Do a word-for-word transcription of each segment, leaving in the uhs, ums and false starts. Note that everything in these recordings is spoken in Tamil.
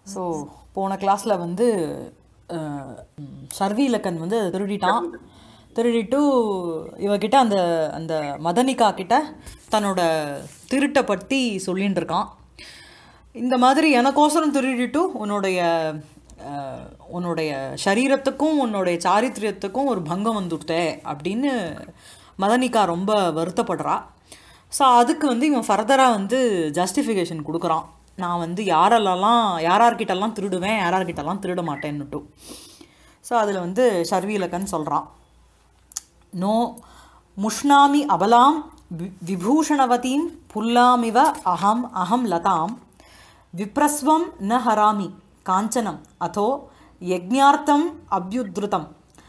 ஸோ போன கிளாஸில் வந்து சர்வீலக்கன் வந்து அதை திருடிட்டான். திருடிட்டு இவகிட்ட அந்த அந்த மதனிகா கிட்ட தன்னோட திருட்டை பற்றி சொல்லின்னு இருக்கான். இந்த மாதிரி எனக்கோசரம் திருடிட்டு உன்னுடைய உன்னுடைய சரீரத்துக்கும் உன்னுடைய சாரித்திரியத்துக்கும் ஒரு பங்கம் வந்துட்டே அப்படின்னு மதனிகா ரொம்ப வருத்தப்படுறா. ஸோ அதுக்கு வந்து இவன் ஃபர்தராக வந்து ஜஸ்டிஃபிகேஷன் கொடுக்குறான். நான் வந்து யாரெல்லாம் யாரார்கிட்டலாம் திருடுவேன், யாரார்கிட்டலாம் திருட மாட்டேன்னுட்டு. ஸோ அதில் வந்து சர்வீலக்கன் சொல்கிறான், நோ முஷ்ணாமி அபலாம் விபூஷணவதீம் புல்லாமிவ அகம் அகம் லதாம் விப்ரஸ்வம் ந ஹராமி காஞ்சனம் அதோ யஜ்ஞார்த்தம் அப்யுத்ருதம்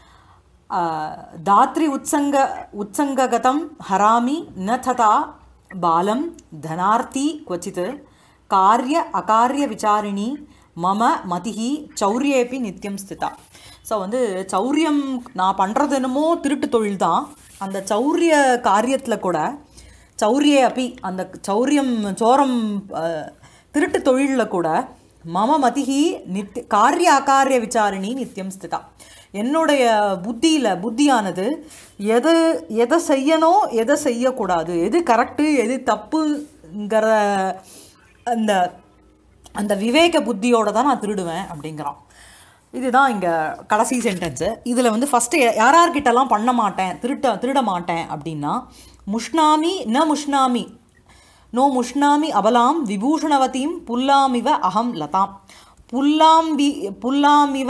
தாத்ரி உத்சங்க உத்சங்ககதம் ஹராமி ந ததா பாலம் தனார்த்தி क्वचित् காரிய அகாரிய விசாரிணி மம மதிஹி சௌரியேபி நித்தியம் ஸ்திதா. ஸோ வந்து சௌரியம் நான் பண்ணுறது என்னமோ திருட்டு தொழில் தான். அந்த சௌரிய காரியத்தில் கூட சௌரியே அப்பி அந்த சௌரியம் சோரம் திருட்டு தொழிலில் கூட மம மதிஹி நித்திய காரிய அகாரிய விசாரிணி நித்தியம் ஸ்திதா. என்னுடைய புத்தியில் புத்தியானது எது எதை செய்யணும் எதை செய்யக்கூடாது, எது கரெக்டு எது தப்புங்கிற அந்த அந்த விவேக புத்தியோடு தான் நான் திருடுவேன் அப்படிங்கிறான். இதுதான் இங்கே கடைசி சென்டென்ஸு. இதில் வந்து ஃபஸ்ட்டு யாரார்கிட்டலாம் பண்ண மாட்டேன் திருட்ட திருட மாட்டேன் அப்படின்னா, முஷ்ணாமி ந முஷ்ணாமி நோ முஷ்ணாமி அபலாம் விபூஷணவதீம் புல்லாமிவ அகம் லதாம் புல்லாம்பி புல்லாமிவ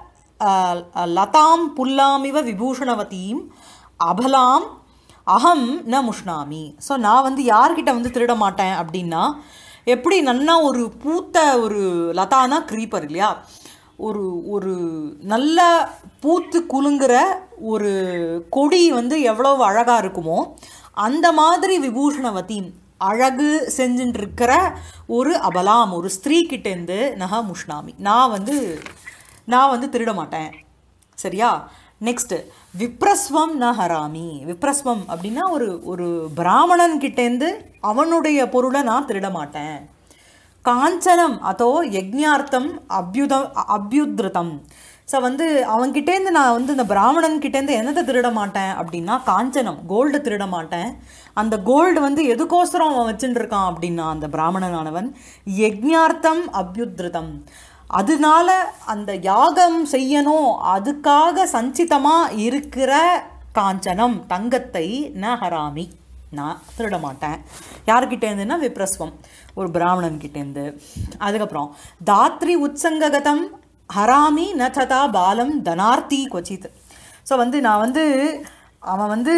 லதாம் புல்லாமிவ விபூஷணவதீம் அபலாம் அகம் ந முஷ்ணாமி. ஸோ நான் வந்து யார்கிட்ட வந்து திருட மாட்டேன் அப்படின்னா, எப்படி நன்னா ஒரு பூத்த ஒரு லதானா க்ரீப்பர் இல்லையா, ஒரு ஒரு நல்ல பூத்து குலுங்குற ஒரு கொடி வந்து எவ்வளவு அழகாக இருக்குமோ அந்த மாதிரி விபூஷணவதீம் அழகு செஞ்சுட்டு இருக்கிற ஒரு அபலாம் ஒரு ஸ்திரீ கிட்டேருந்து நக முஷ்ணாமி நான் வந்து நான் வந்து திருட மாட்டேன். சரியா? நெக்ஸ்ட்டு விப்ரஸ்வம் ந ஹராமி. விப்ரஸ்வம் அப்படின்னா ஒரு ஒரு பிராமணன் கிட்டேருந்து அவனுடைய பொருளை நான் திருட மாட்டேன். காஞ்சனம் அதோ யஜ்ஞார்த்தம் அப்யுத அப்யுத்ருதம். ஸோ வந்து அவன்கிட்டேருந்து நான் வந்து இந்த பிராமணன் கிட்டேருந்து என்னத்தை திருட மாட்டேன் அப்படின்னா, காஞ்சனம் கோல்டு திருட மாட்டேன். அந்த கோல்டு வந்து எதுக்கோசரம் அவன் வச்சுட்டு இருக்கான் அப்படின்னா, அந்த பிராமணனானவன் யஜ்ஞார்த்தம் அப்யுத்ருதம், அதனால அந்த யாகம் செய்யணும் அதுக்காக சஞ்சிதமாக இருக்கிற காஞ்சனம் தங்கத்தை ந ஹராமி நான் திருட மாட்டேன். யார்கிட்டேருந்துன்னா விப்ரஸ்வம் ஒரு பிராமணன் கிட்டேருந்து. அதுக்கப்புறம் தாத்ரி உத்சங்ககதம் ஹராமி ந ததா பாலம் தனார்த்தி क्वचित्. ஸோ வந்து நான் வந்து அவன் வந்து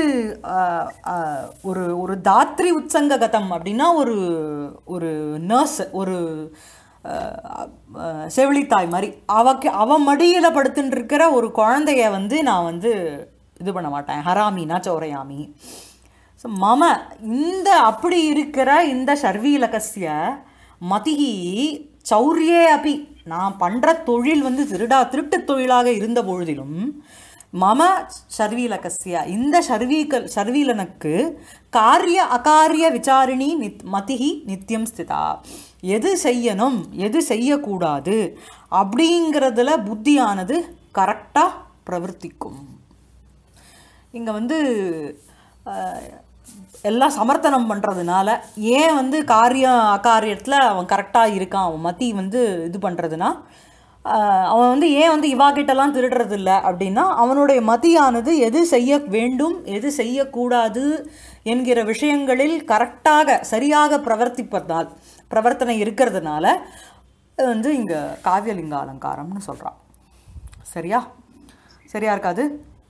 ஒரு ஒரு தாத்ரி உத்சங்ககதம் அப்படின்னா ஒரு ஒரு நர்ஸ், ஒரு செவிலித்தாய் மாதிரி அவக்கு அவன் மடியில் படுத்துட்டு இருக்கிற ஒரு குழந்தைய வந்து நான் வந்து இது பண்ண மாட்டேன். ஹராமினா சௌரையாமி. ஸோ மம இந்த அப்படி இருக்கிற இந்த சர்வீலகஸ்ய மதிஹி சௌரியே அப்பி நான் பண்ணுற தொழில் வந்து திருடா திருட்டு தொழிலாக இருந்த பொழுதிலும் மம சர்வீலகஸ்ய இந்த சர்வீக சர்வீலனுக்கு காரிய அகாரிய விசாரிணி நித் மதிஹி நித்தியம் ஸ்திதா. எது செய்யணும் எது செய்யக்கூடாது அப்படிங்கிறதுல புத்தியானது கரெக்டாக பிரவர்த்திக்கும். இங்கே வந்து எல்லாம் சமர்த்தனம் பண்ணுறதுனால ஏன் வந்து காரிய அகாரியத்தில் அவன் கரெக்டாக இருக்கான், அவன் மதி வந்து இது பண்ணுறதுனா அவன் வந்து ஏன் வந்து இவாகிட்டெல்லாம் திருடுறதில்ல அப்படின்னா, அவனுடைய மதியானது எது செய்ய வேண்டும் எது செய்யக்கூடாது என்கிற விஷயங்களில் கரெக்டாக சரியாக பிரவர்த்திப்பதால் பிரவர்த்தனை இருக்கிறதுனால வந்து இங்கே காவியலிங்க அலங்காரம்னு சொல்கிறான். சரியா? சரியா இருக்காது?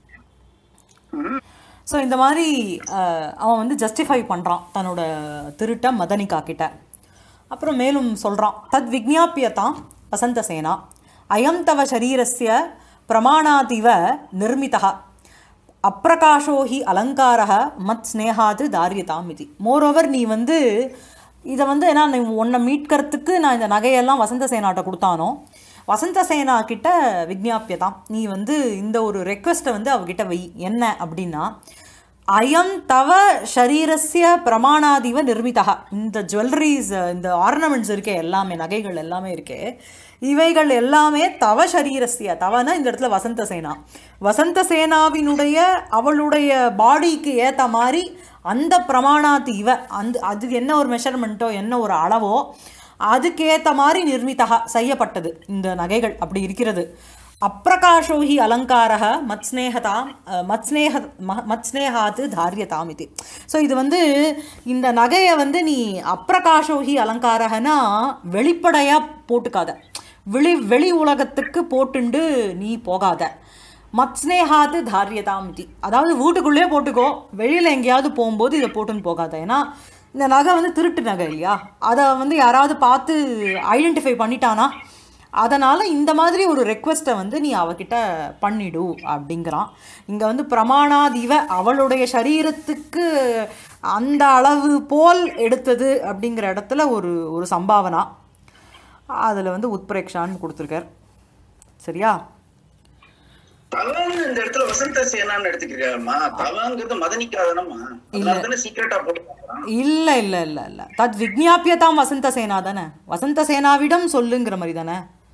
ஸோ இந்த மாதிரி அவன் வந்து ஜஸ்டிஃபை பண்ணுறான் தன்னோட திருட்ட மதனிகா கிட்ட. அப்புறம் மேலும் சொல்கிறான், தத் விஜ்ஞாபியதான் வசந்தசேனா அயம் தவ சரீரஸ்ய பிரமாணாதிவ நிர்மிதா அப்பிரகாஷோ ஹி அலங்காரः மத் ஸ்னேகாது தாரியதாம் இது. மோரோவர் நீ வந்து இதை வந்து ஏன்னா நீ உன்னை மீட்கிறதுக்கு நான் இந்த நகையெல்லாம் வசந்தசேனாட்ட கொடுத்தானோ, வசந்தசேனா கிட்ட விஜ்ஞாபியதான் நீ வந்து இந்த ஒரு ரெக்வெஸ்ட்டை வந்து அவகிட்ட வை. என்ன அப்படின்னா, அயம் தவ ஷரீரஸ்ய பிரமாணாதிவ நிர்மிதா. இந்த ஜுவல்லரிஸ், இந்த ஆர்னமெண்ட்ஸ் இருக்கே, எல்லாமே நகைகள் எல்லாமே இருக்கே, இவைகள் எல்லாமே தவ ஷரீரஸ்ய. தவனா இந்த இடத்துல வசந்த சேனா, வசந்த சேனாவினுடைய அவளுடைய பாடிக்கு ஏற்ற மாதிரி அந்த பிரமாணாதி இவ, அந்த அது என்ன ஒரு மெஷர்மெண்ட்டோ என்ன ஒரு அளவோ அதுக்கேற்ற மாதிரி நிர்மிதா செய்யப்பட்டது இந்த நகைகள். அப்படி இருக்கிறது. அப்பிரகாஷோ ஹி அலங்காரः மத்ஸ்நேகதாம் மத்ஸ்நேக மத்ஸ்நேகாத்து தாரியதாம் இது. ஸோ இது வந்து இந்த நகையை வந்து நீ அப்பிரகாஷோ ஹி அலங்காரகனா வெளிப்படையாக போட்டுக்காத, வெளி வெளி உலகத்துக்கு போட்டுண்டு நீ போகாத. மத்ஸ்நேகாத்து தாரியதாம் இது, அதாவது வீட்டுக்குள்ளேயே போட்டுக்கோ, வெளியில் எங்கேயாவது போகும்போது இதை போட்டுன்னு போகாத. ஏன்னா இந்த நகை வந்து திருட்டு நகை இல்லையா, அதை வந்து யாராவது பார்த்து ஐடென்டிஃபை பண்ணிட்டானா, அதனால் இந்த மாதிரி ஒரு ரெக்வெஸ்ட்டை வந்து நீ அவகிட்ட பண்ணிடு அப்படிங்கிறான். இங்கே வந்து பிரமாணாதிவ அவளுடைய சரீரத்துக்கு அந்த அளவு போல் எடுத்தது அப்படிங்கிற இடத்துல ஒரு ஒரு சம்பாவனா, அதில் வந்து உத்பிரேக்ஷான்னு கொடுத்துருக்கார். சரியா? தவங்க இந்த இடத்துல வசந்த சேனான்னு எடுத்துக்கிறாருமா. தவங்கிறது மதனிக்காதனமா, சீக்கிரட்டா போட்டு இல்ல இல்ல இல்ல இல்ல தத் விஜ்ஞாபியதாம் வசந்த சேனா தானே, வசந்த சேனாவிடம் சொல்லுங்கிற மாதிரி தானே.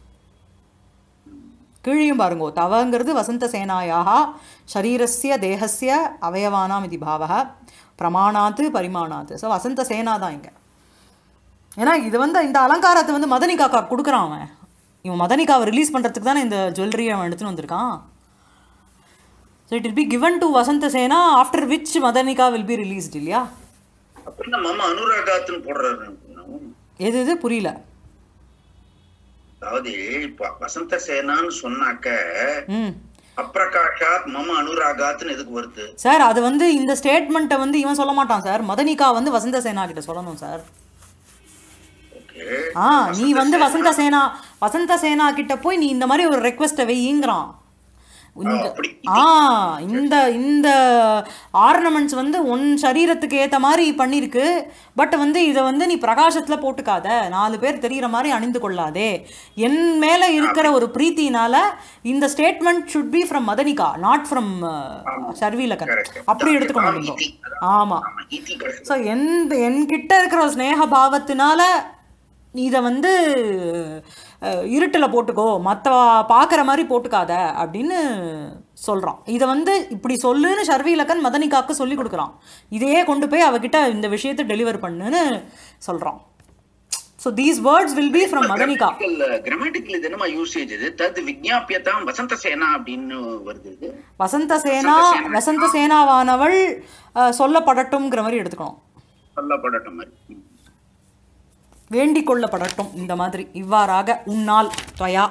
கீழியும் பாருங்கோ, தவங்கிறது வசந்த சேனாயாக ஷரீரஸ்ய தேகஸ்ய அவயவானாம் இது பாவக பிரமாணாத்து பரிமாணாத்து. ஸோ வசந்த சேனா தான் இங்கே. ஏன்னா இது வந்து இந்த அலங்காரத்தை வந்து மதனிகாக்கா கொடுக்குறான் அவன். இவன் மதனிகாவை ரிலீஸ் பண்ணுறதுக்கு தானே இந்த ஜுவல்லரியை அவன் எடுத்துன்னு வந்திருக்கான். So it will be given to Vasantha Sena, after which Madanika will be released இல்லையா? எது எது புரியல. அதாவது இப்ப வசந்த சேனான்னு சொன்னாக்க அப்ரகாஷாத் மம அனுராகாத்னு எதுக்கு வருது சார்? அது வந்து இந்த ஸ்டேட்மெண்ட்டை வந்து இவன் சொல்ல மாட்டான் சார், மதனிகா வந்து வசந்த சேனா கிட்ட சொல்லணும் சார். ஆ நீ வந்து வசந்த சேனா வசந்த சேனா கிட்ட போய் நீ இந்த மாதிரி ஒரு ரெக்வெஸ்ட்டை வைங்கிறான். ஆ இந்த இந்த ஆர்னமெண்ட்ஸ் வந்து உன் சரீரத்துக்கு ஏற்ற மாதிரி பண்ணியிருக்கு, பட் வந்து இதை வந்து நீ பிரகாசத்தில் போட்டுக்காத, நாலு பேர் தெரிகிற மாதிரி அணிந்து கொள்ளாதே. என் மேலே இருக்கிற ஒரு பிரீத்தினால இந்த statement should be from Madanika, not from சர்வீலகன். அப்படி எடுத்துக்கணும். ஆமாம். ஸோ என் என்கிட்ட இருக்கிற ஒரு ஸ்னேக பாவத்தினால இதை வந்து இருட்டில் போட்டுக்கோ, மற்ற பார்க்குற மாதிரி போட்டுக்காத அப்படின்னு சொல்கிறான். இதை வந்து இப்படி சொல்லுன்னு ஷர்வீலகன் மதனிகாக்கு சொல்லி கொடுக்குறான். இதையே கொண்டு போய் அவகிட்ட இந்த விஷயத்தை டெலிவர் பண்ணுன்னு சொல்கிறான். So these words will be from Madanika. Grammatical இது என்னமா யூசேஜ் இது? தத் விஜ்ஞாபியதாம் வசந்த சேனா அப்படின்னு வருது. வசந்த சேனா வசந்த சேனாவானவள் சொல்லப்படட்டும்ங்கிற மாதிரி எடுத்துக்கணும். சொல்லப்படட்டும் மாதிரி, வேண்டிக் கொள்ளப்படட்டும் இந்த மாதிரி, இவ்வாறாக உன்னால் துவயா.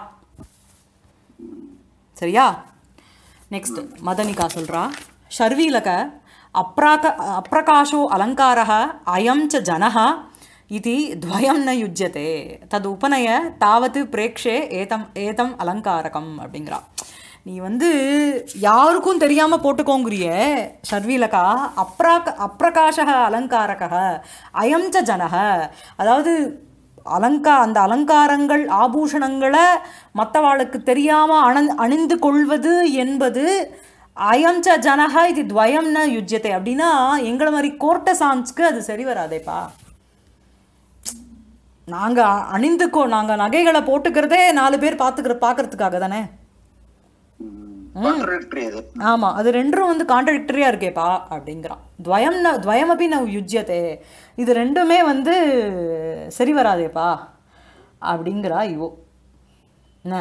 சரியா? நெக்ஸ்ட் மதனிகா சொல்கிறா, ஷர்வீலக அப்ராக அப்பிரகாஷோ அலங்காரः அயம் ச ஜனः இதி துவயம் ந யுஜ்யதே தது உபநய தாவத்து பிரேக்ஷே ஏதம் ஏதம் அலங்காரகம் அப்படிங்கிறா. நீ வந்து யாருக்கும் தெரியாமல் போட்டுக்கோங்கிறிய ஷர்வீலகா, அப்ராக அப்பிரகாஷக அலங்காரக அயம் ச ஜனக, அதாவது அலங்கா அந்த அலங்காரங்கள் ஆபூஷணங்களை மற்றவாளுக்கு தெரியாமல் அண அணிந்து கொள்வது என்பது அயம் ச ஜனக இது துவயம்னு யுஜ்யத்தை. அப்படின்னா எங்களை மாதிரி கோர்ட்டசான்ஸ்க்கு அது சரி வராதேப்பா. நாங்கள் அணிந்துக்கோ, நாங்கள் நகைகளை போட்டுக்கிறதே நாலு பேர் பார்த்துக்கிற பார்க்கறதுக்காக தானே. ஆமா, அது ரெண்டும் வந்து கான்ட்ரடிக்டரியா இருக்கேப்பா அப்படிங்கிறான். துவயம் ந துவயமபி ந யுஜ்யதே, இது ரெண்டுமே வந்து சரி வராதேப்பா அப்படிங்கிறா இவோ. என்ன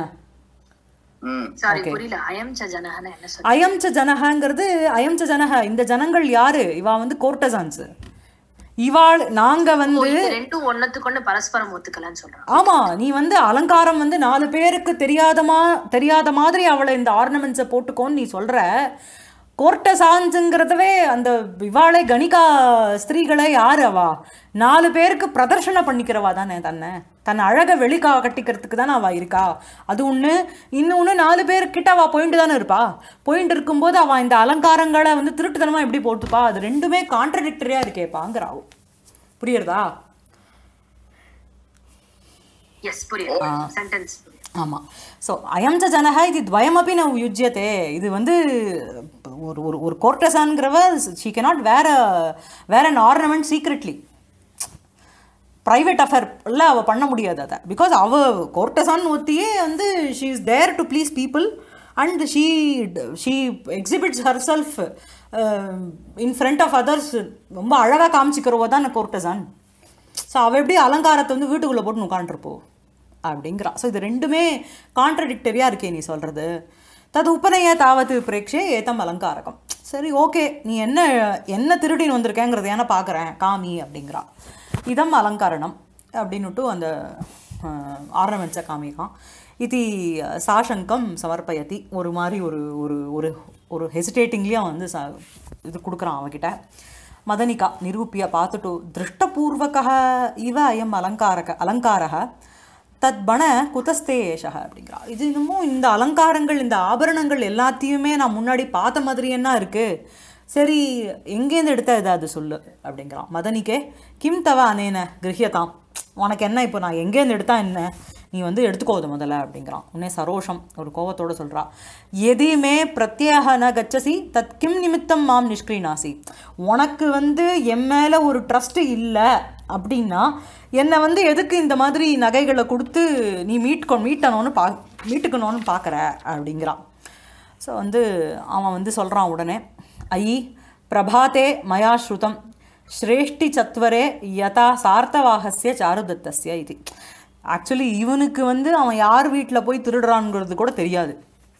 அயம் ச ஜனஹங்கிறது, அயம் ச ஜனஹ இந்த ஜனங்கள் யாரு? இவா வந்து கோர்ட்டசான்ஸ். இவாள் நாங்க வந்து ரெண்டும் ஒன்னத்துக்கு பரஸ்பரம் ஒத்துக்கலன்னு சொல்றோம். ஆமா, நீ வந்து அலங்காரம் வந்து நாலு பேருக்கு தெரியாதமா தெரியாத மாதிரி அவளை இந்த ஆர்னமெண்ட்ஸை போட்டுக்கோன்னு நீ சொல்ற. கோர்ட்டசான்ஸுங்கிறதவே அந்த இவாளே கணிகா ஸ்திரீகளை யாரு அவா? நாலு பேருக்கு பிரதர்ஷனம் பண்ணிக்கிறவா தானே, தன்னை தன் அழகை வெளிக்கா கட்டிக்கிறதுக்கு தானே அவள் இருக்கா. அது ஒன்று. இன்னொன்று, நாலு பேர்கிட்ட அவள் போயிட்டு தானே இருப்பா. போயிட்டு இருக்கும்போது அவள் இந்த அலங்காரங்களை வந்து திருட்டுத்தனமாக எப்படி போட்டுப்பா? அது ரெண்டுமே கான்ட்ரடிக்டரியாக இருக்கேப்பாங்கிறாவோ. புரியுறதா? ஆமாம். ஸோ அயம் ச ஜனஹ இது துவயமப்பி ந யுஜ்யத்தே. இது வந்து ஒரு ஒரு ஒரு கோர்டசான்கிறவ ஷீ கேனாட் வேற வேற an ornament secretly. Private affair இல்லை அவள் பண்ண முடியாது அதை. பிகாஸ் அவள் கோர்டசான் ஒத்தியே வந்து she is there to please people and she she exhibits herself in front of others. ரொம்ப அழகாக காமிச்சிக்கிறவோ தான் கோர்டசான். ஸோ அவள் எப்படி அலங்காரத்தை வந்து வீட்டுக்குள்ளே போட்டு உட்காந்துருப்போம் அப்படிங்கிறா. ஸோ இது ரெண்டுமே கான்ட்ரடிக்டரியாக இருக்கே நீ சொல்கிறது. தது உப்பனைய தாவத்து பிரேக்ஷே ஏத்தம் அலங்காரகம். சரி ஓகே, நீ என்ன என்ன திருடின்னு வந்திருக்கேங்கிறத ஏன்னா பார்க்குறேன் காமி அப்படிங்கிறா. இதம் அலங்காரணம் அப்படின்னுட்டு அந்த ஆர்னமெண்ட்ஸை காமிக்கான். இது சாசங்கம் சமர்ப்பயத்தி. ஒரு மாதிரி ஒரு ஒரு ஒரு ஒரு ஹெசிடேட்டிங்லேயும் வந்து ச இது கொடுக்குறான் அவகிட்ட. மதனிகா நிரூபிய பார்த்துட்டு திருஷ்டபூர்வக இவ அயம் அலங்காரக அலங்காரக தத் பண குதஸ்தே ஏஷக அப்படிங்கிறா. இது இன்னமும் இந்த அலங்காரங்கள் இந்த ஆபரணங்கள் எல்லாத்தையுமே நான் முன்னாடி பார்த்த மாதிரி என்ன இருக்குது, சரி எங்கேருந்து எடுத்த ஏதாவது சொல்லு அப்படிங்கிறான். மதனிக்கே கிம் தவ அனேன கிரஹியதாம். உனக்கு என்ன இப்போ நான் எங்கேருந்து எடுத்தா என்ன, நீ வந்து எடுத்துக்கோது முதல்ல அப்படிங்கிறான். உன்னே சரோஷம் ஒரு கோவத்தோடு சொல்கிறா. எதையுமே பிரத்யேக ந கச்சசி தத் கிம் நிமித்தம் மாம் நிஷ்கிரீனாசி. உனக்கு வந்து என் மேலே ஒரு ட்ரஸ்ட்டு இல்லை அப்படின்னா என்னை வந்து எதுக்கு இந்த மாதிரி நகைகளை கொடுத்து நீ மீட்கொ மீட்டணும்னு பா மீட்டுக்கணும்னு பார்க்குற அப்படிங்கிறான். ஸோ வந்து அவன் வந்து சொல்கிறான் உடனே, ஐ பிரபாத்தே மயா ஸ்ருதம் ஸ்ரேஷ்டி சத்வரே யதா சார்த்தவாகஸ்ய சாருதத்தஸ்ய இது. ஆக்சுவலி இவனுக்கு வந்து அவன் யார் வீட்டில் போய் திருடுறான்ங்கிறது கூட தெரியாது.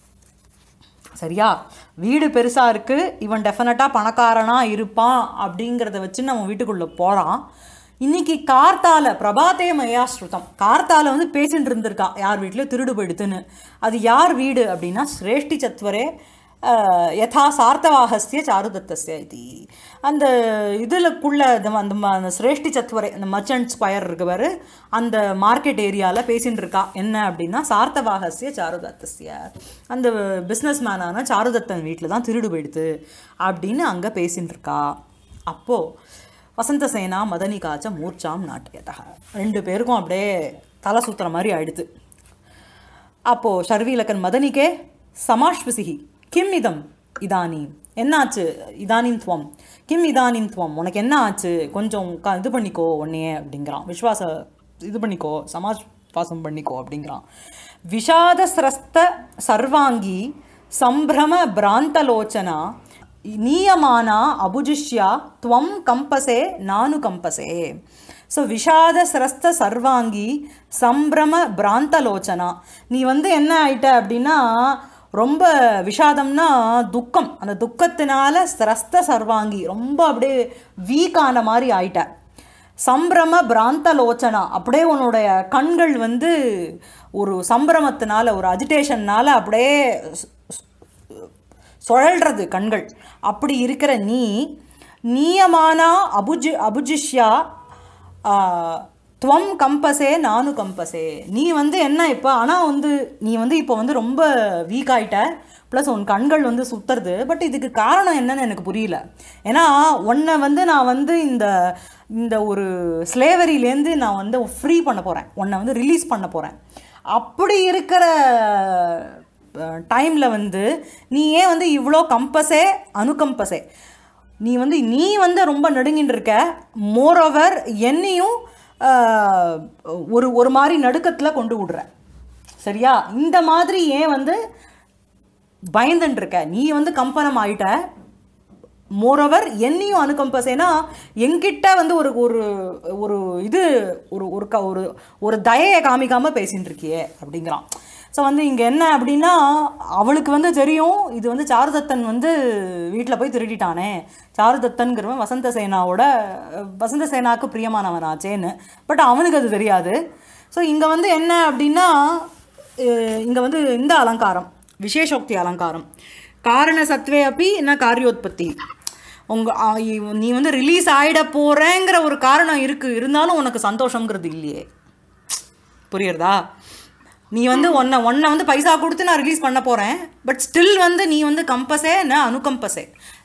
சரியா, வீடு பெருசாக இருக்குது, இவன் டெஃபினட்டாக பணக்காரனாக இருப்பான் அப்படிங்கிறத வச்சு நம்ம வீட்டுக்குள்ளே போகிறான். இன்றைக்கி கார்த்தால பிரபாத்தே மயா ஸ்ருதம், கார்த்தால வந்து பேசிட்டு இருந்திருக்கா யார் வீட்டில் திருடு போயிடுத்துன்னு. அது யார் வீடு அப்படின்னா ஸ்ரேஷ்டி சத்வரே யதா சார்த்தவாகஸ்ய சாருதத்தஸ்ய இது. அந்த இதில்குள்ள அந்த அந்த ஸ்ரேஷ்டி சத்வரே அந்த மர்ச்சன்ட் ஸ்கொயர் இருக்கவர் அந்த மார்க்கெட் ஏரியாவில் பேசின்னு இருக்கா. என்ன அப்படின்னா சார்த்தவாகஸ்ய சாருதத்தஸ்ய, அந்த பிஸ்னஸ் மேனான சாருதத்தன் வீட்டில் தான் திருடு போயிடுது அப்படின்னு அங்கே பேசின்னு இருக்கா. அப்போது வசந்தசேனா மதனிகாச்ச மூர்ச்சாம் நாட்டியதா. ரெண்டு பேருக்கும் அப்படியே தலை சுற்றுற மாதிரி ஆயிடுது. அப்போது ஷர்வீலக்கன் மதனிக்கே சமாஷ்வசிகி கிம் இதம் இதானீம், என்னாச்சு இதானீம் துவம் கிம் இதானீம் துவம், உனக்கு என்ன ஆச்சு, கொஞ்சம் க இது பண்ணிக்கோ உன்னையே அப்படிங்கிறான். விஸ்வாச இது பண்ணிக்கோ சமாஸ்வாசம் பண்ணிக்கோ அப்படிங்கிறான். விஷாதஸ்ரஸ்த சர்வாங்கி சம்பிரம பிராந்தலோச்சனா நீயமானா அபுஜிஷ்யா துவம் கம்பசே நானு கம்பசே. ஸோ விஷாத சிரஸ்த சர்வாங்கி சம்பிரம பிராந்தலோச்சனா, நீ வந்து என்ன ஆயிட்ட அப்படின்னா ரொம்ப விஷாதம்னா துக்கம், அந்த துக்கத்தினால சிரஸ்த சர்வாங்கி ரொம்ப அப்படியே வீக்கான மாதிரி ஆயிட்ட. சம்பிரம பிராந்தலோச்சனா, அப்படியே உன்னுடைய கண்கள் வந்து ஒரு சம்பிரமத்தினால ஒரு அஜிடேஷன்னால் அப்படியே சுழல்றது கண்கள். அப்படி இருக்கிற நீ நீயமானா அபுஜி அபுஜிஷ்யா துவம் கம்பசே நானு கம்பசே, நீ வந்து என்ன இப்போ ஆனால் வந்து நீ வந்து இப்போ வந்து ரொம்ப வீக் ஆகிட்ட, ப்ளஸ் உன் கண்கள் வந்து சுற்றுறது. பட் இதுக்கு காரணம் என்னன்னு எனக்கு புரியல. ஏன்னா உன்னை வந்து நான் வந்து இந்த இந்த ஒரு ஸ்லேவரியிலேருந்து நான் வந்து ஃப்ரீ பண்ண போகிறேன், உன்னை வந்து ரிலீஸ் பண்ண போகிறேன். அப்படி இருக்கிற டைமில் வந்து நீ ஏன் வந்து இவ்வளோ கம்பஸே அனுகம்பஸே, நீ வந்து நீ வந்து ரொம்ப நடுங்கின்னு இருக்க. மோரோவர் என்னையும் ஒரு ஒரு மாதிரி நடுக்கத்தில் கொண்டு விடுற. சரியா, இந்த மாதிரி ஏன் வந்து பயந்துன்னு இருக்க, நீ வந்து கம்பனம் ஆகிட்ட. மோரோவர் என்னையும் அனுகம்பசேனா என்கிட்ட வந்து ஒரு ஒரு ஒரு இது ஒரு ஒரு க ஒரு ஒரு தயையை காமிக்காமல் பேசின்னு இருக்கியே அப்படிங்கிறான். ஸோ வந்து இங்கே என்ன அப்படின்னா அவளுக்கு வந்து தெரியும் இது வந்து சாருதத்தன் வந்து வீட்டில் போய் திருடிட்டானே, சாருதத்தன்கிறவன் வசந்தசேனாவோட வசந்தசேனாவுக்கு பிரியமானவனாச்சேன்னு. பட் அவனுக்கு அது தெரியாது. ஸோ இங்கே வந்து என்ன அப்படின்னா இங்கே வந்து இந்த அலங்காரம் விசேஷோக்தி அலங்காரம் காரண சத்வே அப்படி என்ன காரியோத்பத்தி. உங்கள் நீ வந்து ரிலீஸ் ஆகிட போகிறேங்கிற ஒரு காரணம் இருக்குது, இருந்தாலும் உனக்கு சந்தோஷங்கிறது இல்லையே. புரியுறதா? நீ வந்து ஒன்றை ஒன்றை வந்து பைசா கொடுத்து நான் ரிலீஸ் பண்ண போகிறேன், பட் ஸ்டில் வந்து நீ வந்து கம்பஸே நான் அனுகம்பஸே.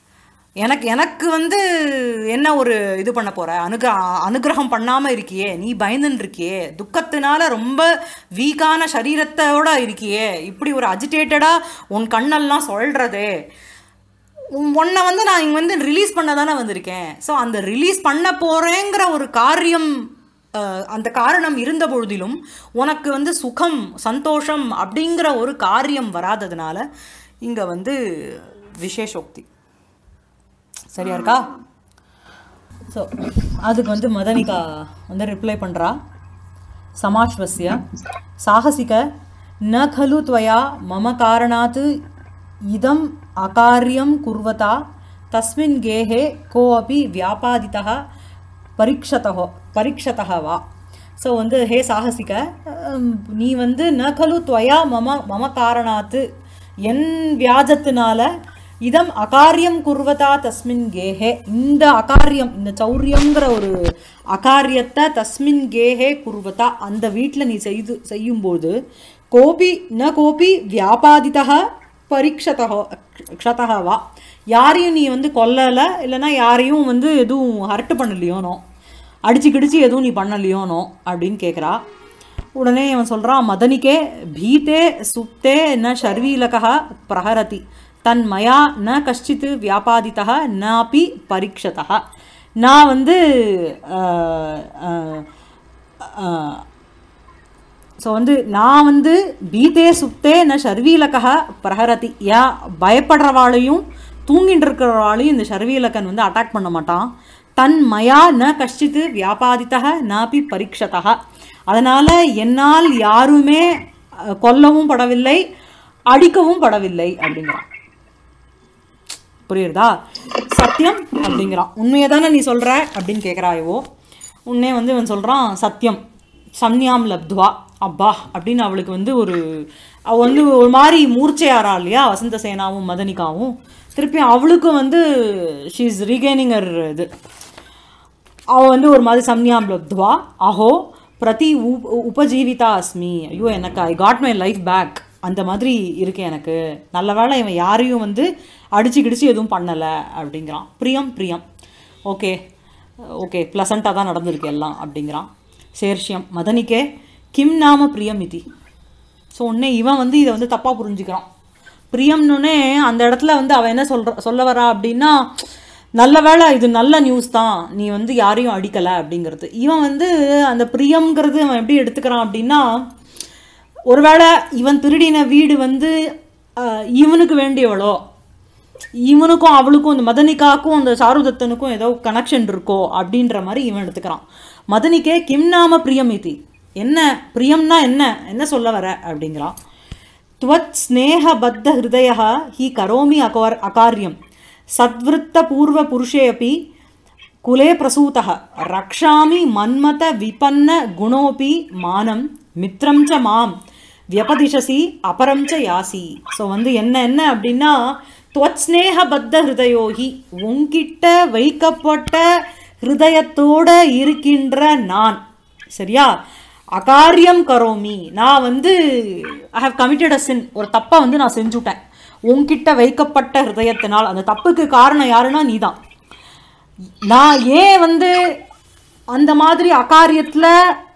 எனக்கு எனக்கு வந்து என்ன ஒரு இது பண்ண போற அனுக அனுகிரகம் பண்ணாமல் இருக்கியே, நீ பயந்துன்னு இருக்கியே, துக்கத்தினால ரொம்ப வீக்கான சரீரத்தோட இருக்கியே, இப்படி ஒரு அஜிடேட்டடாக உன் கண்ணெல்லாம் சொல்கிறதே, உன்னை வந்து நான் இங்கே வந்து ரிலீஸ் பண்ண தானே வந்திருக்கேன். ஸோ அந்த ரிலீஸ் பண்ண போகிறேங்கிற ஒரு காரியம், அந்த காரணம் இருந்த பொழுதிலும் உனக்கு வந்து சுகம் சந்தோஷம் அப்படிங்கிற ஒரு காரியம் வராததுனால இங்கே வந்து விசேஷோக்தி. சரியா இருக்கா? ஸோ அதுக்கு வந்து மதனிகா வந்து ரிப்ளை பண்ணுறா, சமாஸ்வஸ்ய சாகசிக ந கலு त्वया மம காரணாத் இதம் அகாரியம் குர்வதா தஸ்மின் கேஹே கோ அபி வியாபாதிதः பரீட்சதோ பரீட்சதः வா. ஸோ வந்து ஹே சாகசிக, நீ வந்து ந கலு त्वया மம மம காரணாத், என் வியாஜத்தினால, இதம் அகாரியம் குர்வதா தஸ்மின் கேஹே, இந்த அகாரியம் இந்த சௌரியங்கிற ஒரு அகாரியத்தை தஸ்மின் கேஹே குர்வதா, அந்த வீட்டில் நீ செய்து செய்யும்போது, கோபி ந கோபி வியாபாதிதः பரீட்சதோ க்ஷதः வா, யாரையும் நீ வந்து கொல்லலை, இல்லைன்னா யாரையும் வந்து எதுவும் ஹர்ட் பண்ணலையோனோ, அடிச்சு கிடிச்சு எதுவும் நீ பண்ணலையோனோ அப்படின்னு கேட்குறா. உடனே அவன் சொல்கிறான், மதனிக்கே பீதே சுப்தே ந ஷர்வீலகா பிரஹரதி தன் மயா ந கஷ்டித் வியாபாதிதா நாப்பி பரீட்சதா. நான் வந்து ஸோ வந்து நான் வந்து பீதே சுப்தே ந ஷர்வீலகா பிரஹரதி, யா பயப்படுறவாளையும் தூங்கிட்டு இருக்கிறவாளையும் இந்த ஷர்வீலகன் வந்து அட்டாக் பண்ண மாட்டான். தன் மயா ந கஷ்டித் வியாபாதிதா நாப்பி பரீட்சதா, அதனால் என்னால் யாருமே கொல்லவும் படவில்லை அடிக்கவும் படவில்லை அப்படிங்கிறான். புரியுறதா? சத்தியம் அப்படிங்கிறான். உண்மையை தானே நீ சொல்கிற அப்படின்னு கேட்குறாயோ. உன்னே வந்து அவன் சொல்கிறான் சத்தியம் சம்யாம் லப்துவா. அப்பா அப்படின்னு அவளுக்கு வந்து ஒரு அவள் வந்து ஒரு மாதிரி மூர்ச்சையாரா இல்லையா வசந்த சேனாவும் மதனிகாவும். திருப்பியும் அவளுக்கும் வந்து ஷீ இஸ் ரீகெய்னிங் இது. அவள் வந்து ஒரு மாதிரி சம்யாம் லப்துவா அஹோ பிரதி உப் உபஜீவிதா அஸ்மி, ஐயோ எனக்கு I got my life back, அந்த மாதிரி இருக்கு எனக்கு, நல்ல வேளை இவன் யாரையும் வந்து அடிச்சு கிடிச்சு எதுவும் பண்ணலை அப்படிங்கிறான். பிரியம் பிரியம் ஓகே ஓகே ப்ளசண்ட்டாக தான் நடந்திருக்கு எல்லாம் அப்படிங்கிறான். சேர்ஷ்யம் மதனிக்கே கிம் நாம பிரியம் இதி. ஸோ உடனே இவன் வந்து இதை வந்து தப்பாக புரிஞ்சுக்கிறான். பிரியம்னுனே அந்த இடத்துல வந்து அவன் என்ன சொல்கிற சொல்ல வரா அப்படின்னா, நல்ல வேளை இது நல்ல நியூஸ் தான், நீ வந்து யாரையும் அடிக்கலை அப்படிங்கிறது. இவன் வந்து அந்த பிரியம்ங்கிறது அவன் எப்படி எடுத்துக்கிறான் அப்படின்னா, ஒருவேளை இவன் திருடின வீடு வந்து இவனுக்கு வேண்டியவளோ, இவனுக்கும் அவளுக்கும் இந்த மதனிகாக்கும் அந்த சாருதத்தனுக்கும் ஏதோ கனெக்ஷன் இருக்கோ அப்படின்ற மாதிரி இவன் எடுத்துக்கிறான். மதனிக்கே கிம் நாம பிரியம் இதி, என்ன பிரியம்னா என்ன என்ன சொல்ல வர அப்படிங்கிறான். துவத் ஸ்நேக பத்த ஹிருதய ஹி கரோமி அகார் அகாரியம் சத்விருத்த பூர்வ புருஷே அப்பி குலே பிரசூதः ரக்ஷாமி மன்மத விபன்ன குணோபி மானம் மித்ரம் ச மாம் வியபதிஷசி அபரம் ச யாசி. ஸோ வந்து என்ன என்ன அப்படின்னா, துவத் ஸ்நேக பத்த ஹிருதயோகி, உன்கிட்ட வைக்கப்பட்ட ஹிருதயத்தோடு இருக்கின்ற நான், சரியா, அகாரியம் கரோமி, நான் வந்து ஐ ஹவ் கமிட்டட் அ சின், ஒரு தப்பை வந்து நான் செஞ்சுட்டேன் உன்கிட்ட வைக்கப்பட்ட ஹிருதயத்தினால். அந்த தப்புக்கு காரணம் யாருன்னா நீ தான். நான் ஏன் வந்து அந்த மாதிரி அகாரியத்தில்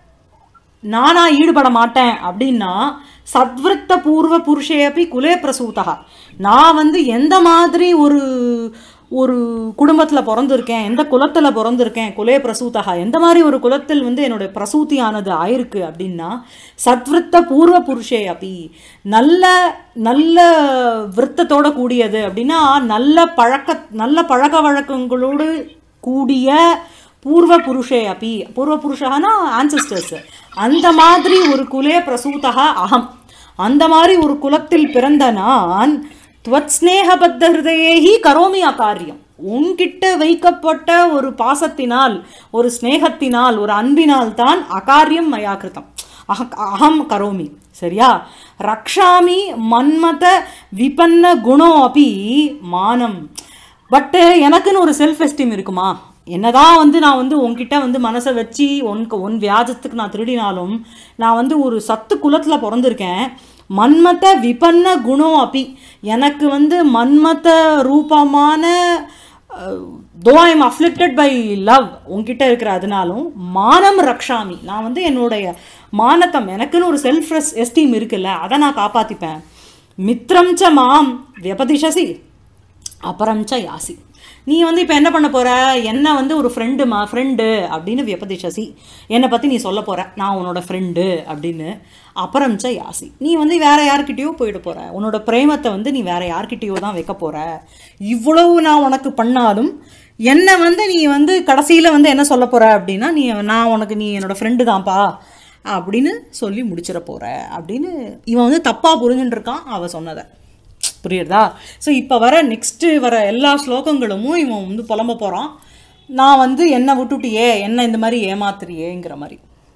நானா ஈடுபட மாட்டேன் அப்படின்னா, சத்விருத்த பூர்வ புருஷேபி குலே பிரசூதா, நான் வந்து எந்த மாதிரி ஒரு ஒரு குடும்பத்தில் பிறந்திருக்கேன், எந்த குலத்தில் பிறந்திருக்கேன், குலே பிரசூதா, எந்த மாதிரி ஒரு குலத்தில் வந்து என்னுடைய பிரசூதியானது ஆயிருக்கு அப்படின்னா, சத்விருத்த பூர்வ புருஷே அப்பி, நல்ல நல்ல விருத்தத்தோட கூடியது அப்படின்னா, நல்ல பழக்க நல்ல பழக்க வழக்கங்களோடு கூடிய பூர்வ புருஷே அப்பி, பூர்வ புருஷனா ஆன்சஸ்டர்ஸ், அந்த மாதிரி ஒரு குலே பிரசூதா அகம், அந்த மாதிரி ஒரு குலத்தில் பிறந்த நான் துவத் ஸ்நேகபத்த ஹிருதயேஹி கரோமி அகாரியம், உன்கிட்ட வைக்கப்பட்ட ஒரு பாசத்தினால், ஒரு ஸ்நேகத்தினால், ஒரு அன்பினால் தான் அகாரியம் மயாக்கிருத்தம் அஹ அகம் கரோமி, சரியா. ரக்ஷாமி மன்மத விபன்ன குணோ அப்பி மானம். பட்டு எனக்குன்னு ஒரு செல்ஃப் எஸ்டீம் இருக்குமா, என்னதான் வந்து நான் வந்து உன்கிட்ட வந்து மனசை வச்சு உனக்கு உன் வியாஜத்துக்கு நான் திருடினாலும், நான் வந்து ஒரு சத்து குலத்தில் பிறந்திருக்கேன். மன்மத விபன்ன குணம் அப்பி, எனக்கு வந்து மன்மத ரூபமான though I am afflicted by love உங்ககிட்ட இருக்கிற அதனாலும் மானம் ரக்ஷாமி, நான் வந்து என்னுடைய மானத்தம் எனக்குன்னு ஒரு செல்ஃப் எஸ்டீம் இருக்குல்ல, அதை நான் காப்பாற்றிப்பேன். மித்ரம் ச மாம் வியபதிஷசி அபரம் ச யாசி, நீ வந்து இப்போ என்ன பண்ண போகிற, என்னை வந்து ஒரு ஃப்ரெண்டுமா ஃப்ரெண்டு அப்படின்னு வியபதிஷசி, என்னை பற்றி நீ சொல்ல போகிற நான் உன்னோட ஃப்ரெண்டு அப்படின்னு. அப்புறம் ச யாசி, நீ வந்து வேறு யார்கிட்டயோ போயிட போகிற, உன்னோட பிரேமத்தை வந்து நீ வேறு யார்கிட்டயோ தான் வைக்க போகிற. இவ்வளவு நான் உனக்கு பண்ணாலும் என்னை வந்து நீ வந்து கடைசியில் வந்து என்ன சொல்ல போகிற அப்படின்னா, நீ நான் உனக்கு நீ என்னோடய ஃப்ரெண்டு தான்ப்பா அப்படின்னு சொல்லி முடிச்சிட போகிற அப்படின்னு இவன் வந்து தப்பாக புரிஞ்சுட்டு இருக்கான் அவள் சொன்னதை. புரியுறதா? ஸோ இப்போ வர நெக்ஸ்ட்டு வர எல்லா ஸ்லோகங்களும் இவன் வந்து புலம்ப போகிறான், நான் வந்து என்னை விட்டுட்டியே, என்ன இந்த மாதிரி ஏமாத்துறியேங்கிற மாதிரி.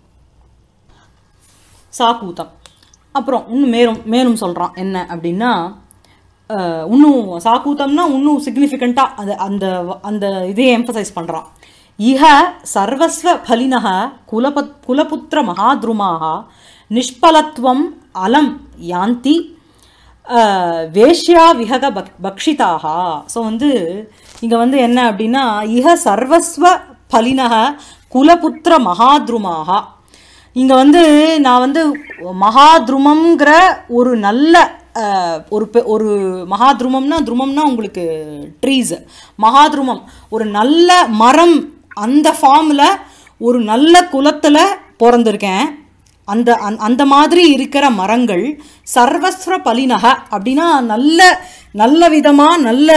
சாக்கூத்தம் அப்புறம் இன்னும் மேலும் மேலும் சொல்கிறான் என்ன அப்படின்னா, இன்னும் சாக்கூத்தம்னா இன்னும் சிக்னிஃபிகண்ட்டாக அது அந்த அந்த இதையே எம்பசைஸ் பண்ணுறான். இஹ சர்வஸ்வ பலினஹ குலபத் குலபுத்திர மகாத்ருமாக நிஷ்பலத்வம் அலம் யாந்தி வேஷ்யா விஹக பக் பக்ஷிதாக. ஸோ வந்து இங்கே வந்து என்ன அப்படின்னா, இஹ சர்வஸ்வ பலினஹ குலபுத்திர மகாத்ருமாக, இங்கே வந்து நான் வந்து மகாத்ருமங்கிற ஒரு நல்ல ஒரு ஒரு மகாத்ருமம்னா துருமம்னா உங்களுக்கு ட்ரீஸ், மகாத்ருமம் ஒரு நல்ல மரம், அந்த ஃபார்மில் ஒரு நல்ல குலத்தில் பிறந்திருக்கேன். அந்த அந்த மாதிரி இருக்கிற மரங்கள் சர்வஸ்வ பலினக அப்படின்னா நல்ல நல்ல விதமாக நல்ல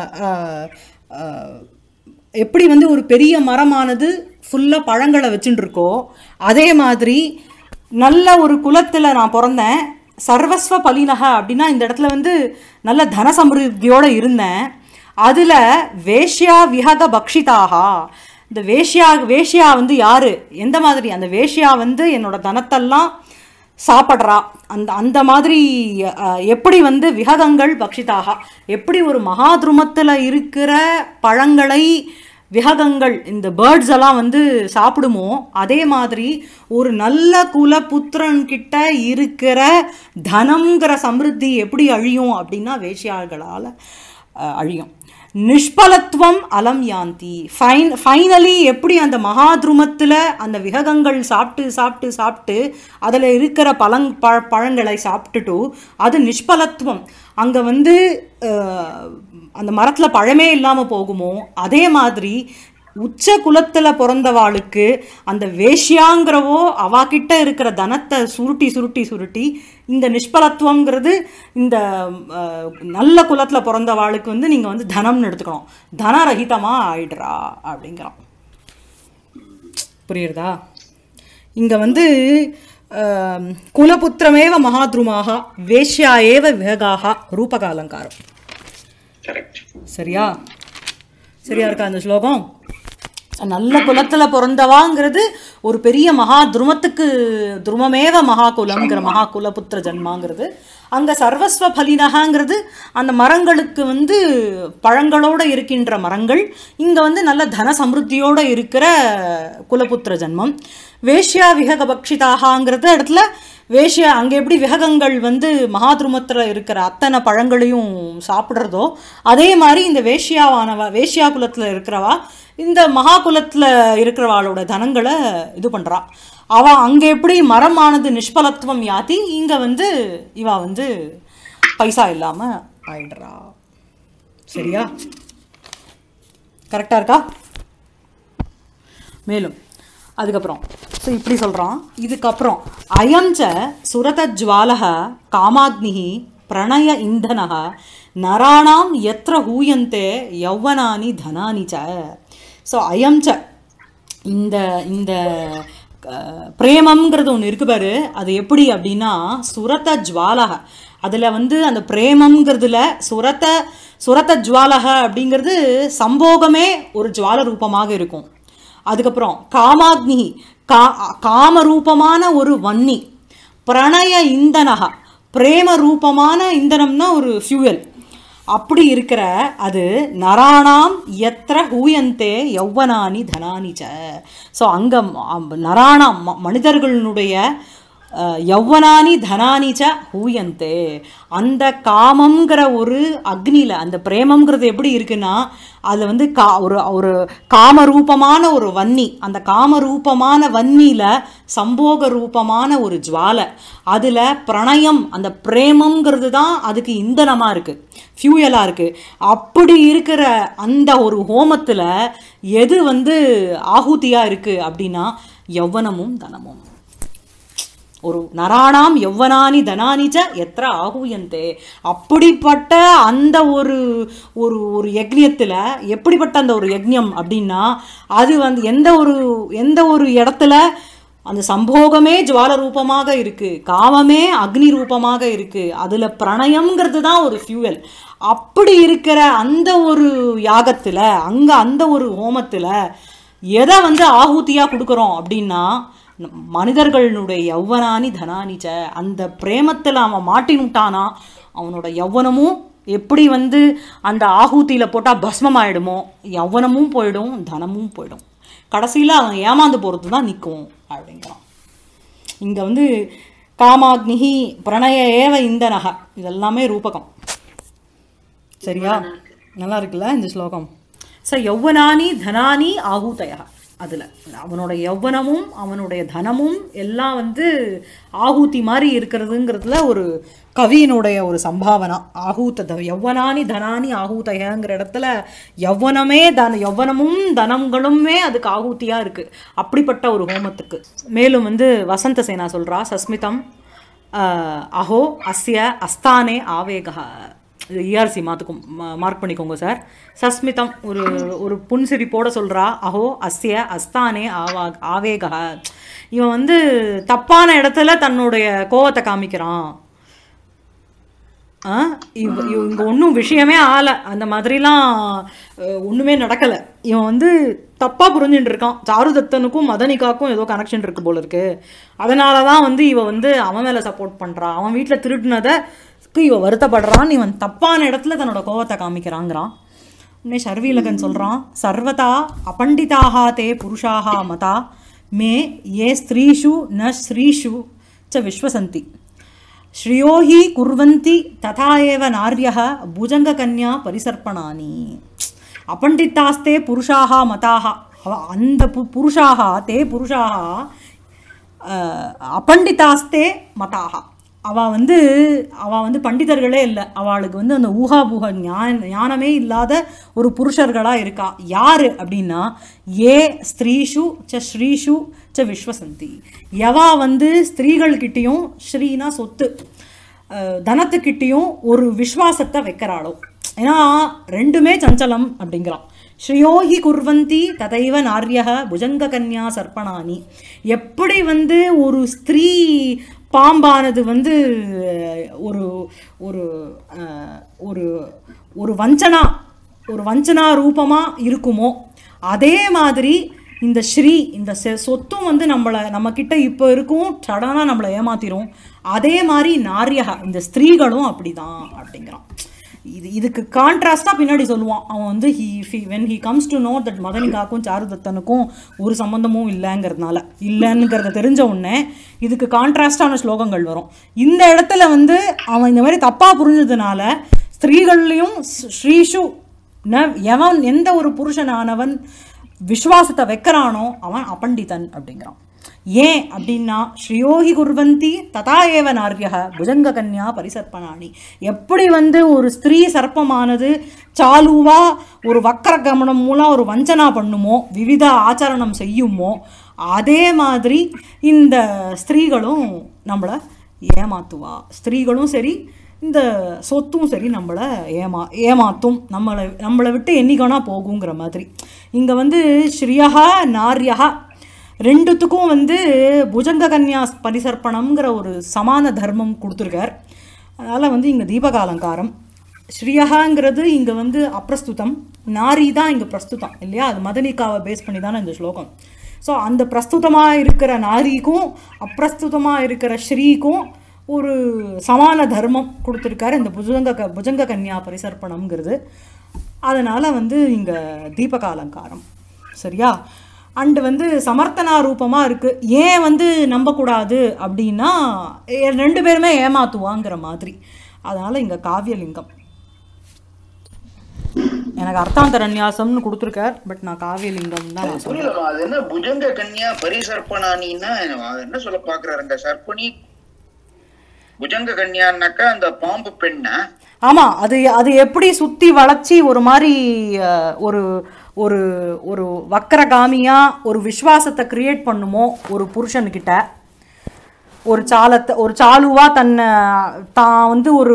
எப்படி வந்து ஒரு பெரிய மரமானது ஃபுல்லாக பழங்களை வச்சுட்டு இருக்கோ அதே மாதிரி நல்ல ஒரு குலத்தில் நான் பிறந்தேன். சர்வஸ்வ பலினக அப்படின்னா இந்த இடத்துல வந்து நல்ல தன சமிருத்தியோடு இருந்தேன். அதில் வேஷ்யா விஹக பக்ஷிதாகா, இந்த வேஷ்யா வேஷ்யா வந்து யார், எந்த மாதிரி, அந்த வேஷ்யா வந்து என்னோட தனத்தெல்லாம் சாப்பிட்றா. அந்த அந்த மாதிரி எப்படி வந்து விஹகங்கள் பக்ஷிதாக, எப்படி ஒரு மகாத்ருமத்தில் இருக்கிற பழங்களை விஹகங்கள் இந்த பேர்ட்ஸ் எல்லாம் வந்து சாப்பிடுமோ அதே மாதிரி ஒரு நல்ல குலபுத்திரன்கிட்ட இருக்கிற தனம்ங்கிற சமிருத்தி எப்படி அழியும் அப்படின்னா வேஷ்யாக்களால் அழியும். நிஷ்பலத்துவம் அலம் யாந்தி, ஃபைன் ஃபைனலி எப்படி அந்த மகாத்ருமத்தில் அந்த விஹகங்கள் சாப்பிட்டு சாப்பிட்டு சாப்பிட்டு அதில் இருக்கிற பழங் ப பழங்களை சாப்பிட்டுட்டு அது நிஷ்பலத்துவம், அங்கே வந்து அந்த மரத்தில் பழமே இல்லாமல் போகுமோ அதே மாதிரி உச்ச குலத்தில் பிறந்தவாளுக்கு அந்த வேஷ்யாங்கிறவோ அவாக்கிட்ட இருக்கிற தனத்தை சுருட்டி சுருட்டி சுருட்டி இந்த நிஷ்பலத்துவங்கிறது இந்த நல்ல குலத்தில் பிறந்தவாளுக்கு வந்து நீங்கள் வந்து தனம்னு எடுத்துக்கணும், தனரகிதமாக ஆயிடுறா அப்படிங்கிறான். புரியுறதா? இங்கே வந்து குலபுத்திரமேவ மகாத்ருமாக வேஷ்யா ஏவ விஹகாக ரூபக அலங்காரம். சரியா? சரியா இருக்கா அந்த ஸ்லோகம்? நல்ல குலத்தில் பிறந்தவாங்கிறது ஒரு பெரிய மகா துருமத்துக்கு துருமமேவ மகா குலம்ங்கிற மகா குலபுத்திர ஜன்மாங்கிறது. அங்கே சர்வஸ்வ பலினகாங்கிறது அந்த மரங்களுக்கு வந்து பழங்களோடு இருக்கின்ற மரங்கள், இங்கே வந்து நல்ல தன சமிருத்தியோடு இருக்கிற குலபுத்திர ஜன்மம். வேஷ்யா விஹக பக்ஷிதாகாங்கிறது இடத்துல வேஷ்யா அங்கே எப்படி விஹகங்கள் வந்து மகாத்ருமத்தில் இருக்கிற அத்தனை பழங்களையும் சாப்பிட்றதோ அதே மாதிரி இந்த வேஷ்யாவானவா வேஷ்யா குலத்தில் இருக்கிறவா இந்த மகா குலத்தில் இருக்கிறவாளோட தனங்களை இது பண்ணுறா. அவள் அங்கே எப்படி மரமானது நிஷ்பலத்துவம் யாத்தி, இங்கே வந்து இவா வந்து பைசா இல்லாமல் ஆயிடுறா. சரியா? கரெக்டாக இருக்கா? மேலும் அதுக்கப்புறம் ஸோ இப்படி சொல்கிறான். இதுக்கப்புறம் அயஞ்ச சுரதஜ்வாலக காமாக்னிஹி பிரணய இந்தனக நராணாம் எத்திர ஹூயந்தே யௌவனானி தனானிச்ச. ஸோ அயம்ச இந்த இந்த பிரேமம்ங்கிறது ஒன்று இருக்கு பாரு, அது எப்படி அப்படின்னா சுரத ஜுவாலக, அதில் வந்து அந்த பிரேமம்ங்கிறதுல சுரத சுரத ஜுவாலக அப்படிங்கிறது சம்போகமே ஒரு ஜுவால ரூபமாக இருக்கும். அதுக்கப்புறம் காமாக்னி கா காமரூபமான ஒரு வன்னி, பிரணய இந்தனக பிரேம ரூபமான இந்தனம்னா ஒரு ஃபியூயல், அப்படி இருக்கிற அது நராணாம் எத்திர ஹூயந்தே யௌவனானி தனானிச்ச. ஸோ அங்கே நராணாம் மனிதர்களுடைய யௌவனானி தனானி ச ஹூயந்தே. அந்த காமங்கிற ஒரு அக்னியில் அந்த பிரேமங்கிறது எப்படி இருக்குன்னா அதில் வந்து கா ஒரு ஒரு காமரூபமான ஒரு வன்னி, அந்த காமரூபமான வன்னியில் சம்போக ரூபமான ஒரு ஜுவாலை, அதில் பிரணயம் அந்த பிரேமங்கிறது தான் அதுக்கு இந்தனமாக இருக்குது, ஃபியூயலாக இருக்குது. அப்படி இருக்கிற அந்த ஒரு ஹோமத்தில் எது வந்து ஆகுதியாக இருக்குது அப்படின்னா யௌவனமும் தனமும். ஒரு நராணாம் யௌவனானி தனானிச்ச எத்திர ஆகுயந்தே. அப்படிப்பட்ட அந்த ஒரு ஒரு ஒரு யக்ஞத்தில் எப்படிப்பட்ட அந்த ஒரு யக்ஞம் அப்படின்னா அது வந்து எந்த ஒரு எந்த ஒரு இடத்துல அந்த சம்போகமே ஜுவால ரூபமாக இருக்குது, காமமே அக்னி ரூபமாக இருக்குது, அதில் பிரணயம்ங்கிறது தான் ஒரு ஃபியூவல். அப்படி இருக்கிற அந்த ஒரு யாகத்தில் அங்கே அந்த ஒரு ஹோமத்தில் எதை வந்து ஆகுதியாக கொடுக்குறோம் அப்படின்னா மனிதர்களுடைய யௌவனானி தனானிச்ச. அந்த பிரேமத்தில் அவன் மாட்டினுட்டானா அவனோட யௌவனமும் எப்படி வந்து அந்த ஆகுதியில் போட்டால் பஸ்மம் ஆகிடுமோ யௌவனமும் போயிடும் தனமும் போயிடும். கடைசியில் அவன் ஏமாந்து போகிறது தான் நிற்கும் அப்படிங்கிறான். இங்கே வந்து காமாக்னிஹி பிரணய ஏவ இந்தனக இதெல்லாமே ரூபகம். சரியா? நல்லா இருக்குல்ல இந்த ஸ்லோகம்? ச யௌவனானி தனானி ஆகுதயா. அதில் அவனோட யௌவனமும் அவனுடைய தனமும் எல்லாம் வந்து ஆகுதி மாதிரி இருக்கிறதுங்கிறதுல ஒரு கவியினுடைய ஒரு சம்பாவனா. ஆகூத்த த யௌவனானி தனானி ஆகூத்தையங்கிற இடத்துல யௌவனமே தன யௌவனமும் தனங்களுமே அதுக்கு ஆகூத்தியாக இருக்குது அப்படிப்பட்ட ஒரு ஹோமத்துக்கு. மேலும் வந்து வசந்த சேனா சொல்கிறா சஸ்மிதம் அஹோ அஸ்ய அஸ்தானே ஆவேகா. இது இஆர்சி மாத்துக்கும் மார்க் பண்ணிக்கோங்க சார். சஸ்மிதம் ஒரு ஒரு புன்சிரிப்போட சொல்கிறா அஹோ அஸ்ய அஸ்தானே ஆவா ஆவேகா. இவன் வந்து தப்பான இடத்துல தன்னுடைய கோவத்தை காமிக்கிறான். இவ் இங்கே ஒன்றும் விஷயமே ஆலை, அந்த மாதிரிலாம் ஒன்றுமே நடக்கலை. இவன் வந்து தப்பாக புரிஞ்சுட்டு இருக்கான். சாருதத்தனுக்கும் மதனிகாக்கும் ஏதோ கனெக்ஷன் இருக்குது போல இருக்கு. அதனால தான் வந்து இவன் வந்து அவன் மேலே சப்போர்ட் பண்ணுறான். அவன் வீட்டில் திருடினதை இவன் வருத்தப்படுறான். இவன் தப்பான இடத்துல தன்னோட கோவத்தை காமிக்கிறாங்கிறான். உடனே சர்வீலகன் சொல்கிறான் சர்வதா அபண்டிதாக தே புருஷாக மதா மே ஏ ஸ்திரீஷு ந ஸ்ரீஷு ச விஸ்வசந்தி ஸ்ரீயோஹி குர்வந்தி ததா ஏவ நார்யः புஜங்ககன்யா பரிசர்ப்பணானி. அபண்டிதாஸ்தே புருஷாக மதாக. அந்த பு புருஷாக தே புருஷாக அபண்டிதாஸ்தே மதாக. அவள் வந்து அவள் வந்து பண்டிதர்களே இல்லை, அவளுக்கு வந்து அந்த ஊகாபூக ஞான ஞானமே இல்லாத ஒரு புருஷர்களாக இருக்கா. யார் அப்படின்னா ஏ ஸ்திரீஷு ச ஸ்ரீஷு ச விஸ்வசந்தி. எவா வந்து ஸ்திரீகள்கிட்டையும் ஸ்ரீனா சொத்து தனத்துக்கிட்டேயும் ஒரு விஸ்வாசத்தை வைக்கிறாளோ. ஏன்னா ரெண்டுமே சஞ்சலம் அப்படிங்கிறான். ஸ்ரீயோஹி குர்வந்தி ததைவ நார்யக புஜங்க கன்யா சர்ப்பணானி. எப்படி வந்து ஒரு ஸ்திரீ பாம்பானது வந்து ஒரு ஒரு ஒரு ஒரு வஞ்சனா ஒரு வஞ்சனா ரூபமாக இருக்குமோ அதே மாதிரி இந்த ஸ்ரீ இந்த சொத்தும் வந்து நம்மளை நம்மக்கிட்ட இப்போ இருக்கும் சடனாக நம்மளை ஏமாத்திரும். அதே மாதிரி நாரியக இந்த ஸ்திரீகளும் அப்படி தான் அப்படிங்கிறான். இது இதுக்கு கான்ட்ராஸ்டாக பின்னாடி சொல்லுவான் அவன் வந்து ஹி ஃபி when he comes to know that மதனிகாக்கும் சாருதத்தனுக்கும் ஒரு சம்மந்தமும் இல்லைங்கிறதுனால இல்லைங்கிறத தெரிஞ்ச உடனே இதுக்கு கான்ட்ராஸ்டான ஸ்லோகங்கள் வரும். இந்த இடத்துல வந்து அவன் இந்த மாதிரி தப்பாக புரிஞ்சதுனால ஸ்திரீகள்லையும் ஸ்ரீஷு ந எவன் எந்த ஒரு புருஷனானவன் விஸ்வாசத்தை வைக்கிறானோ அவன் அபண்டிதன் அப்படிங்கிறான். ஏன் அப்படின்னா ஸ்ரீயோகி குர்வந்தி ததா ஏவ நார்யக புஜங்க கன்யா பரிசர்ப்பணாணி. எப்படி வந்து ஒரு ஸ்திரீ சர்ப்பமானது சாலுவா ஒரு வக்கர கமனம் மூலம் ஒரு வஞ்சனா பண்ணுமோ விவித ஆச்சரணம் செய்யுமோ அதே மாதிரி இந்த ஸ்திரீகளும் நம்மளை ஏமாத்துவா. ஸ்திரீகளும் சரி இந்த சொத்தும் சரி நம்மளை ஏமா ஏமாத்தும் நம்மளை நம்மளை விட்டு என்னைக்கானா போகுங்கிற மாதிரி. இங்கே வந்து ஸ்ரீயா நார்யா ரெண்டுத்துக்கும் வந்து புஜங்க கன்யா பரிசர்ப்பணம்ங்கிற ஒரு சமான தர்மம் கொடுத்துருக்கார். அதனால் வந்து இங்கே தீபகாலங்காரம். ஸ்ரீயகாங்கிறது இங்கே வந்து அப்பிரஸ்துதம், நாரி தான் இங்கே பிரஸ்துதம் இல்லையா? அது மதனிகாவை பேஸ் பண்ணி தானே இந்த ஸ்லோகம். ஸோ அந்த பிரஸ்துதமாக இருக்கிற நாரிக்கும் அப்பிரஸ்துதமாக இருக்கிற ஸ்ரீக்கும் ஒரு சமான தர்மம் கொடுத்துருக்காரு இந்த புஜங்க க புஜங்க கன்யா பரிசர்ப்பணம்ங்கிறது. அதனால் வந்து இங்கே தீபகாலங்காரம். சரியா? அண்டு வந்து சமர்த்தனா ரூபமாக இருக்குது. ஏன் வந்து நம்பக்கூடாது அப்படின்னா ரெண்டு பேருமே ஏமாத்துவாங்கிற மாதிரி. அதனால் இங்கே காவியலிங்கம். எனக்கு அர்த்தாந்தரன்யாசம்னு கொடுத்துருக்கார், பட் நான் காவியலிங்கம் தான் நான் சொல்றேன். அது என்ன புஜங்க கன்யா பரிசர்ப்பணானின்னா என்ன சொல்ல பாக்குறாருங்க? சர்ப்பணி புஜங்க கன்யான்னாக்கா அந்த பாம்பு பெண்ண. ஆமா, அது அது எப்படி சுத்தி வளைச்சி ஒரு மாதிரி ஒரு ஒரு ஒரு வக்கரகாமியா ஒரு விஸ்வாசத்தை கிரியேட் பண்ணுமோ ஒரு புருஷன்கிட்ட, ஒரு சாலத்தை ஒரு சாலுவா தன்னை தான் வந்து ஒரு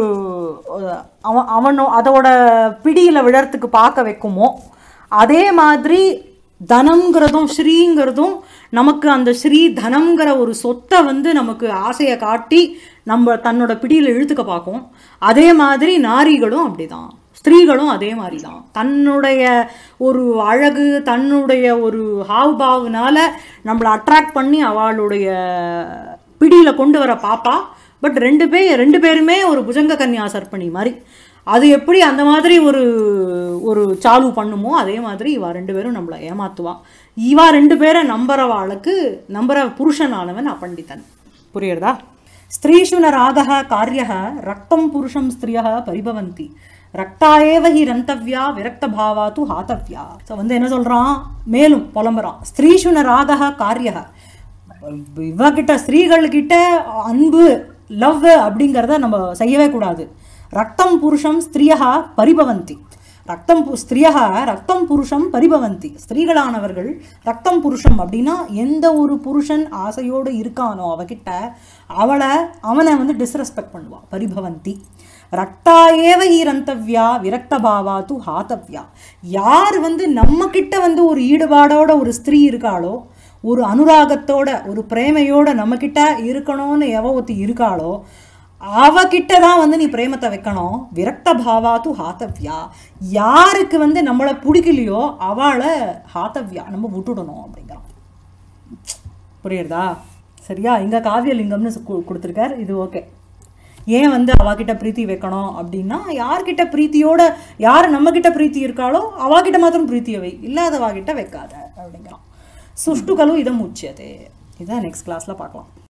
அவன் அவனோ அதோட பிடியில் விழறதுக்கு பார்க்க வைக்குமோ, அதே மாதிரி தனம்ங்கிறதும் ஸ்ரீங்கிறதும் நமக்கு அந்த ஸ்ரீ தனம்ங்கிற ஒரு சொத்தை வந்து நமக்கு ஆசையை காட்டி நம்ம தன்னோட பிடியில் இழுத்துக்க பார்க்கும். அதே மாதிரி நாரிகளும் அப்படிதான், ஸ்திரீகளும் அதே மாதிரி தான். தன்னுடைய ஒரு அழகு தன்னுடைய ஒரு ஹாவ்பாவ்னால நம்மளை அட்ராக்ட் பண்ணி அவளுடைய பிடியில் கொண்டு வர பாப்பா. பட் ரெண்டு பேர் ரெண்டு பேருமே ஒரு புஜங்க கன்யா சர்ப்பணி மாதிரி. அது எப்படி அந்த மாதிரி ஒரு ஒரு சாலு பண்ணுமோ அதே மாதிரி இவா ரெண்டு பேரும் நம்மளை ஏமாத்துவா. இவா ரெண்டு பேரை நம்புறவாளுக்கு நம்புற புருஷனானவன் அப்பண்டித்தன். புரியுறதா? ஸ்திரீஷு ந ராகः காரியः ரக்தம் புருஷம் ஸ்திரியः பரிபவந்தி ரக்தாயேவ ஹி ரந்தவ்யா விரக்த பாவா து ஹாத்தவ்யா. ஸோ வந்து என்ன சொல்கிறான், மேலும் புலம்புறான். ஸ்திரீஷு ந ராகः காரியः, இவகிட்ட ஸ்திரீகள்கிட்ட அன்பு லவ் அப்படிங்கிறத நம்ம செய்யவே கூடாது. ரக்தம் புருஷம் ஸ்திரியா பரிபவந்தி, ரக்தம் ஸ்திரியா ரக்தம் புருஷம் பரிபவந்தி. ஸ்திரீகளானவர்கள் ரக்தம் புருஷம் அப்படின்னா எந்த ஒரு புருஷன் ஆசையோடு இருக்கானோ அவகிட்ட அவளை அவனை வந்து டிஸ்ரெஸ்பெக்ட் பண்ணுவா. பரிபவந்தி ரக்தாயேவ ஈரந்தவ்யா விரக்த பாவா து ஹாத்தவ்யா. யார் வந்து நம்ம கிட்ட வந்து ஒரு ஈடுபாடோட ஒரு ஸ்திரீ இருக்காளோ, ஒரு அனுராகத்தோட ஒரு பிரேமையோட நம்மக்கிட்ட இருக்கணும்னு எவ ஒருத்தி இருக்காளோ அவகிட்ட தான் வந்து நீ பிரேமத்தை வைக்கணும். விரக்த பாவா து ஹாத்தவ்யா. யாருக்கு வந்து நம்மளை பிடிக்கலையோ அவளை ஹாத்தவ்யா நம்ம விட்டுடணும் அப்படிங்கிறான். புரியுறதா? சரியா? இங்கே காவியலிங்கம்னு கொடுத்துருக்கார். இது ஓகே. ஏன் வந்து அவகிட்ட பிரீத்தி வைக்கணும் அப்படின்னா, யார்கிட்ட பிரீத்தியோட யார் நம்மக்கிட்ட பிரீத்தி இருக்காளோ அவகிட்ட மாத்திரம் பிரீத்தியை வை, இல்லாதவாகிட்ட வைக்காத அப்படிங்கிறான். சுஷ்டுகளும் இதை முச்சியது. இதான் நெக்ஸ்ட் கிளாஸில் பார்க்கலாம்.